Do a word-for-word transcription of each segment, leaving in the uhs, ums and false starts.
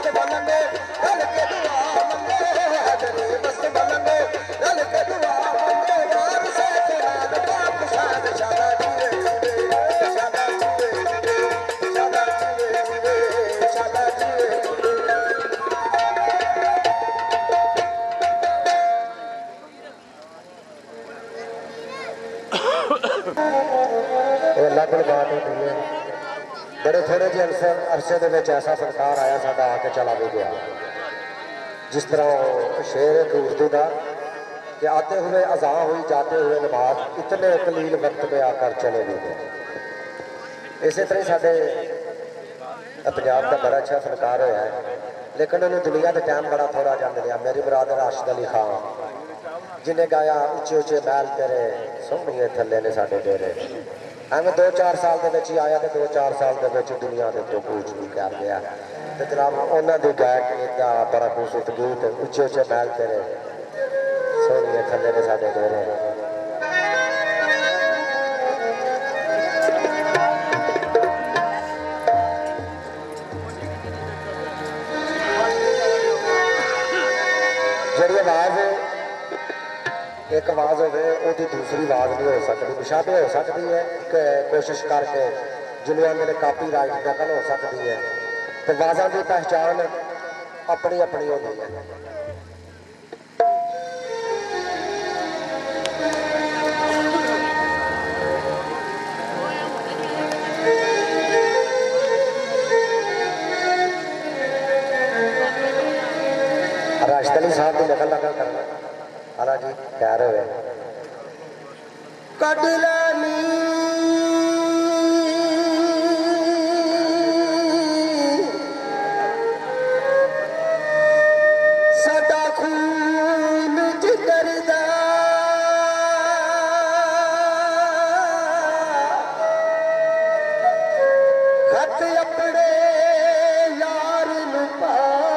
मस्त बनने रल के दुआ मंगे तेरे मस्त बनने रल के दुआ मंगे यार से तेरा पाक शान शादा जीवे शादा जीवे शादा जीवे शादा जीवे अल्लाह की बात होती है। बड़े थोड़े जे अरसे अरसे के ऐसा सरकार आया साडा आके चला भी गया। जिस तरह शेर है उर्दू का कि आते हुए अज़ा हुई जाते हुए नमाज इतने कलील वक्त में आकर चले भी गए। इसी तरह साढ़े पंजाब का बड़ा अच्छा फनकार होया है, लेकिन उन्हें दुनिया के टाइम बड़ा थोड़ा जा मिलिया। मेरी बरादर राशिद अली खान जिन्हें गाया उच्चे उच्चे महल तेरे सोहणिए थले ने साडे डेरे। एवं दो चार साल के आया तो दो चार साल के दुनिया के तो कूच भी कर गया। तो जनाब उन्होंने गायक का बड़ा खूबसूरत गीत उच्चे उच्चे महल तेरे सोहणिए थले ने साडे डेरे। जी आवाज एक आवाज हो दूसरी आवाज नहीं हो सकती, मुशाबे हो सकती है कि कोशिश करके जिन्हें मेरे कापी राइट नकल हो सकती है। तो आवाज़ों की पहचान अपनी अपनी होती है। राशिद अली साहब की नकल नकल करना हाँ जी कह रहे हो कट लैनी साडा खून जिगर दा खत अपने यार नूं पा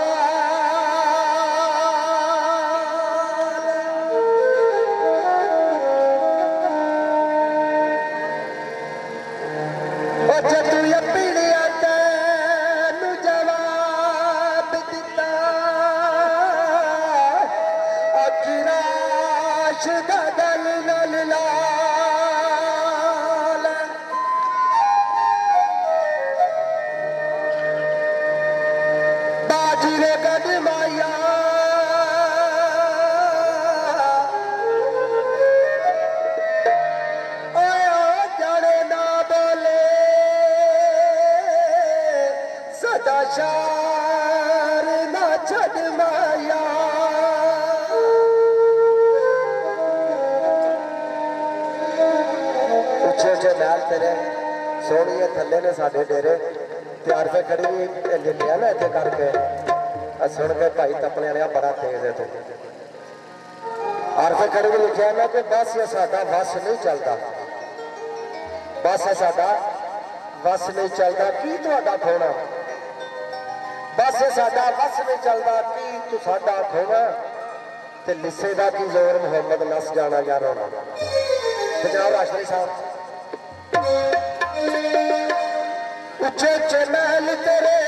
शार ना छड़ माया उच्चे उच्चे महल तेरे सोहणिए थले ने साडे डेरे। त्यार पे खड़ी लिखिया ना इतने करके सुन के भाई तपने वाले बड़ा तेज है। तू आरफे खड़ी भी लिखिया ना कि बस ये साडा बस नहीं चलता, बस साडा बस नहीं चलता की तुहाडा खोना, बस साडा बस नहीं चलता की तू साडा खोना ते लिस्से दा की जोर मुहम्मद नस जाना या रोना। जनाब राशिद साहब उच्चे उच्चे महल तेरे